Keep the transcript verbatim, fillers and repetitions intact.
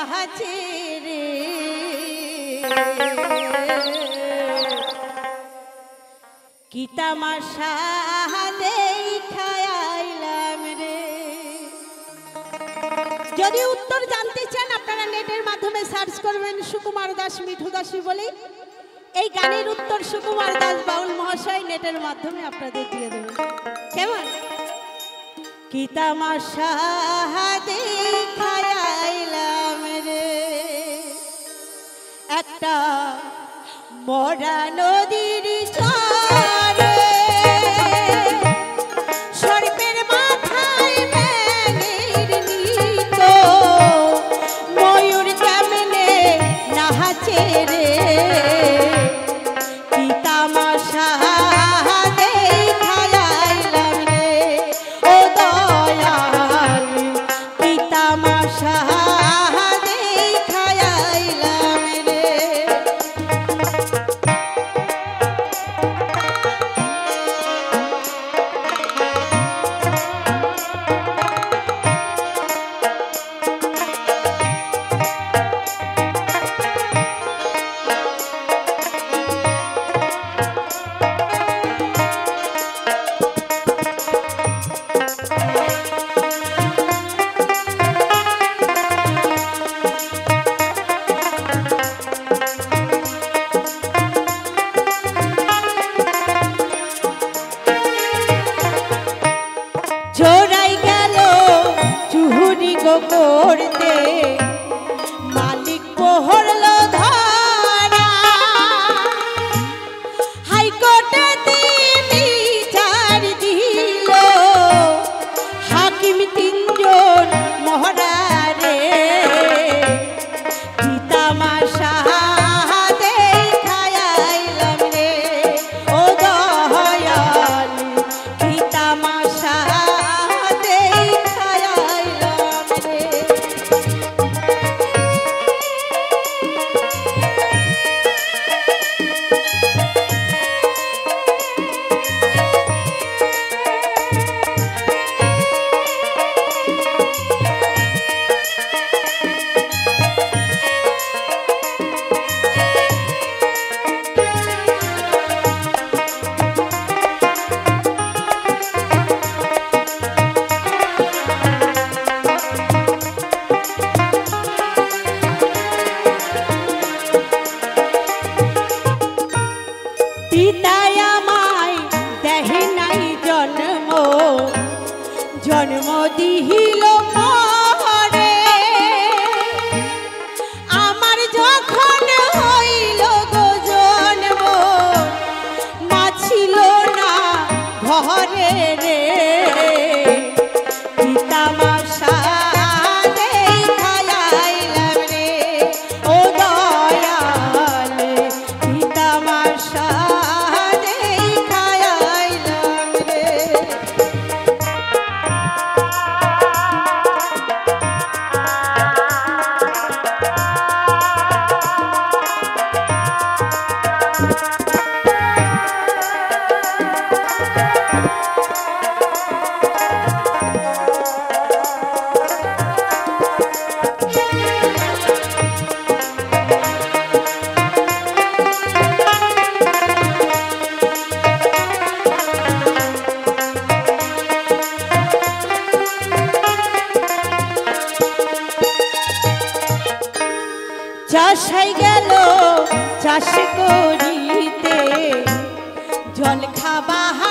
নাহাছে রে কি তামাশা দেখাইলাম রে। যদি উত্তর জানতে চান আপনারা নেটের মাধ্যমে সার্চ করবেন সুকুমার দাস মিঠু দাসী বলে, এই গানের উত্তর সুকুমার দাস বাউল মহাশয় নেটের মাধ্যমে আপনাদের দিয়ে দেবেন। কেমন কি তামাশা দেখাইলাম রে একটা মরা নদীর চরে সর্পের মাথায় ব্যাঙের নিত ময়ূর কেমনে নাহাছে রে কি তামাশা দেখাইলাম রে ও দয়াল কি তামাশা দেখাইলাম রে। জোড়াই গেল চুহুরি গো করতে মালিক পহরল ধরা হাইকোর্টে বিচার দিল হাকিম তিনজন মহড়া রে কি তামাশা দেখাইলাম রে ও দয়াল কি তামাশা জন্ম দিহিল পরে আমার যখন হইল গো জন্ম মা ছিল না ঘরে রে কি তামাশা দেখাইলাম রে ও দয়াল কি তামাশা দেখাইলাম রে। চাষ হয়ে গেল চাষ করিতে জল খাবা